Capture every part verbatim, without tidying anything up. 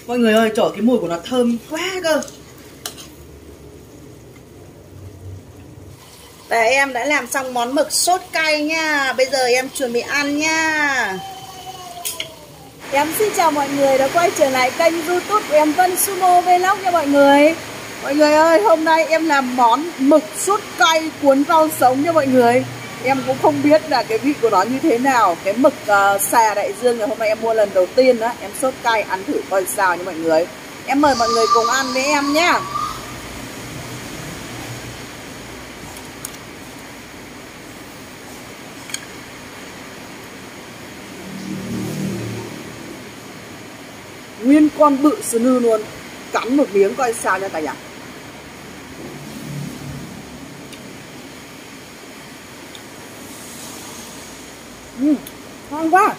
Mọi người ơi, trời cái mùi của nó thơm quá cơ. Đây, em đã làm xong món mực sốt cay nha. Bây giờ em chuẩn bị ăn nha. Em xin chào mọi người đã quay trở lại kênh YouTube của em Vân Sumo Vlog nha mọi người. Mọi người ơi, hôm nay em làm món mực sốt cay cuốn rau sống nha mọi người. Em cũng không biết là cái vị của nó như thế nào. Cái mực uh, xà đại dương này hôm nay em mua lần đầu tiên đó. Em sốt cay ăn thử coi sao nha mọi người. Em mời mọi người cùng ăn với em nhá. Nguyên con bự sừ nư luôn. Cắn một miếng coi sao nha cả nhà. Uhm, ngon quá.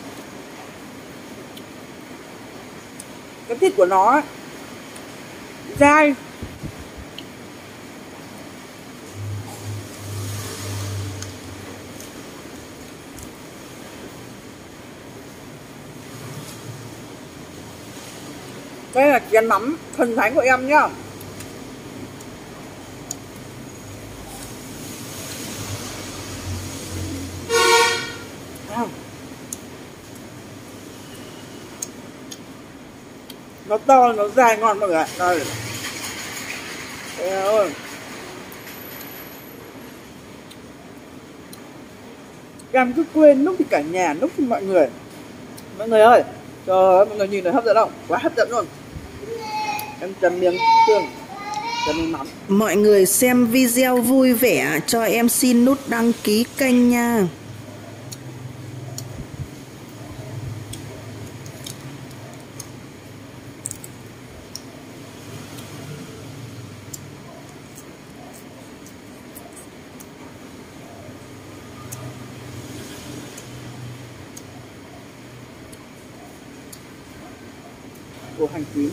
Cái thịt của nó ấy, dai. Đây là chén mắm thần thánh của em nhá. À. Nó to, nó dài ngon mọi người ạ. Đây. Đây ơi. Em cứ quên lúc thì cả nhà, lúc thì mọi người. Mọi người ơi, trời ơi, mọi người nhìn thấy hấp dẫn không? Quá hấp dẫn luôn. Em chấm miếng xương, chấm miếng mắm. Mọi người xem video vui vẻ cho em xin nút đăng ký kênh nha. Của hành tím.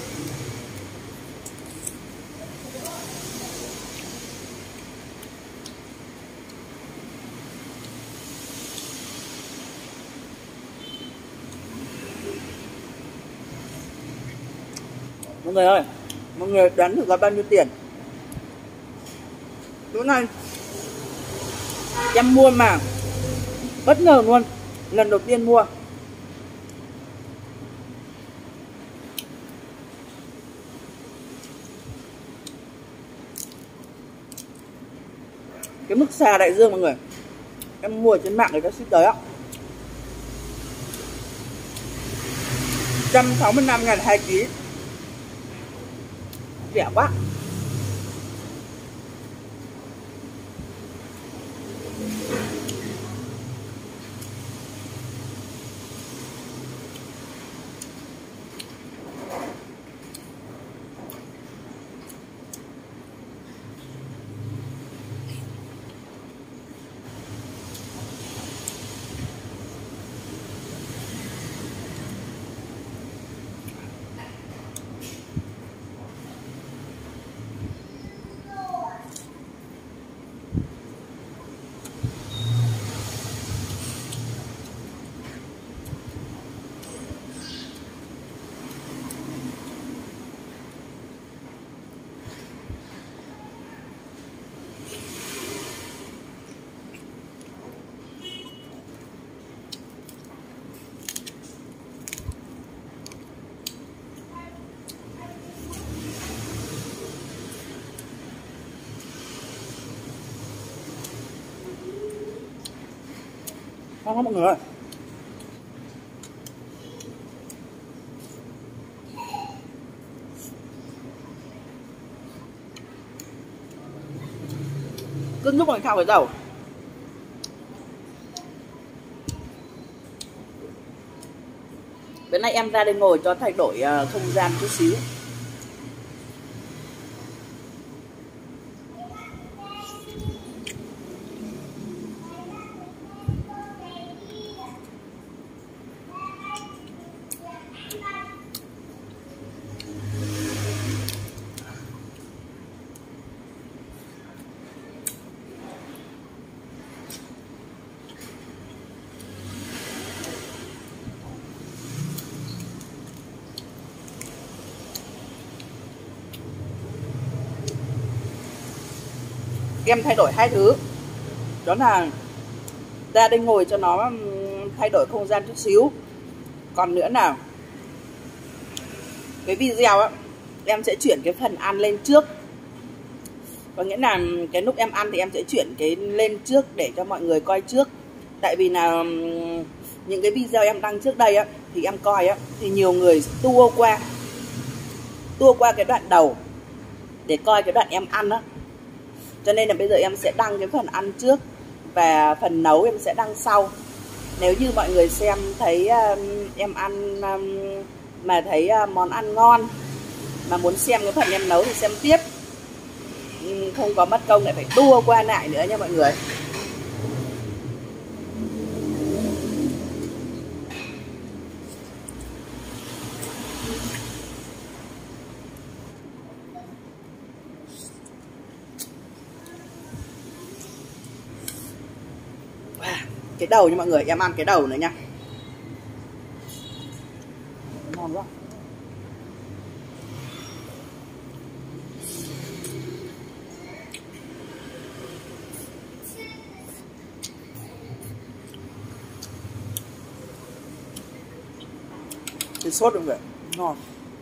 Mọi người ơi, mọi người đoán thử là bao nhiêu tiền? Chỗ này em mua mà bất ngờ luôn, lần đầu tiên mua. Cái mực xà đại dương mọi người, em mua ở trên mạng người ta ship tới á, một trăm sáu mươi lăm ngàn hai ký. Rẻ quá. Ngon lắm mọi người ơi. Cứ nhúc làm sao phải đâu. Bữa nay em ra đây ngồi cho thay đổi không gian chút xíu. em thay đổi hai thứ. Đó là ra đây ngồi cho nó thay đổi không gian chút xíu. Còn nữa là cái video á, em sẽ chuyển cái phần ăn lên trước. Có nghĩa là cái lúc em ăn thì em sẽ chuyển cái lên trước để cho mọi người coi trước. Tại vì là những cái video em đăng trước đây á, thì em coi á, thì nhiều người tua qua tua qua cái đoạn đầu để coi cái đoạn em ăn á. Cho nên là bây giờ em sẽ đăng cái phần ăn trước và phần nấu em sẽ đăng sau. Nếu như mọi người xem thấy um, em ăn um, mà thấy uh, món ăn ngon mà muốn xem cái phần em nấu thì xem tiếp, um, không có mất công lại phải tua qua lại nữa nha mọi người. Cái đầu nha mọi người, em ăn cái đầu nữa nha. Ngon quá. Cái sốt không vậy? Ngon.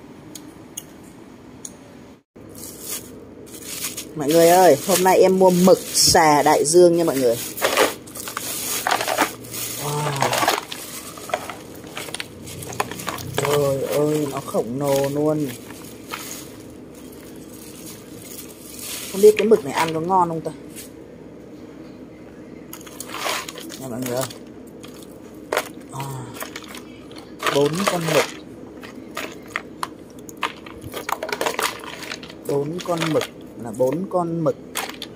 Mọi người ơi, hôm nay em mua mực xà đại dương nha mọi người. Trời ơi, nó khổng lồ luôn. Không biết cái mực này ăn có ngon không ta? Nha mọi người ơi. À, bốn con mực. Bốn con mực là bốn con mực.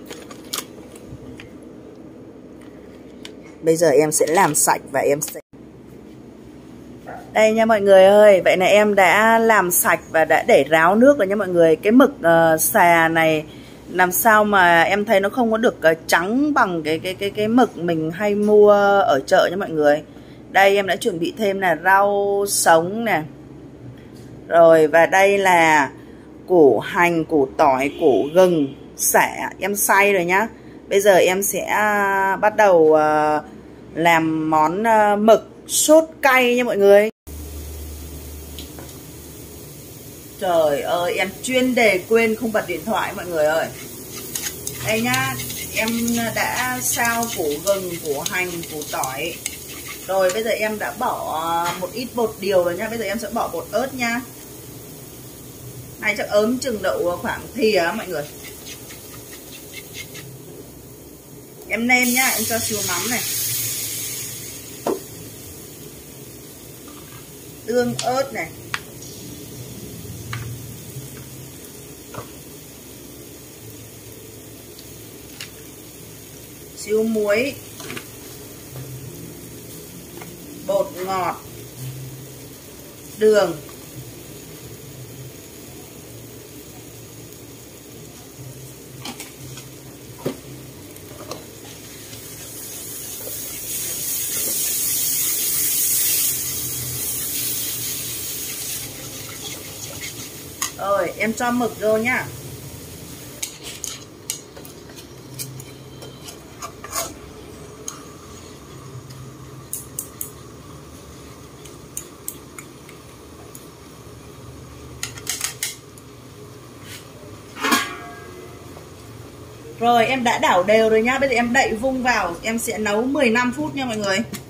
Bây giờ em sẽ làm sạch và em sẽ... Đây nha mọi người ơi, vậy là em đã làm sạch và đã để ráo nước rồi nha mọi người. Cái mực uh, xà này làm sao mà em thấy nó không có được uh, trắng bằng cái cái cái cái mực mình hay mua ở chợ nha mọi người. Đây em đã chuẩn bị thêm là rau sống nè. Rồi và đây là củ hành, củ tỏi, củ gừng, sả em xay rồi nhá. Bây giờ em sẽ uh, bắt đầu uh, làm món uh, mực sốt cay nha mọi người. Trời ơi, em chuyên đề quên không bật điện thoại mọi người ơi. Đây nhá, em đã xào củ gừng, củ hành, củ tỏi. Rồi bây giờ em đã bỏ một ít bột điều rồi nhá. Bây giờ em sẽ bỏ bột ớt nha. Này chắc ớm chừng đậu khoảng thìa mọi người. Em nêm nhá, em cho xíu mắm này, tương ớt này, xíu muối, bột ngọt, đường, rồi em cho mực vô nhá. Rồi em đã đảo đều rồi nhá. Bây giờ em đậy vung vào. Em sẽ nấu mười lăm phút nha mọi người.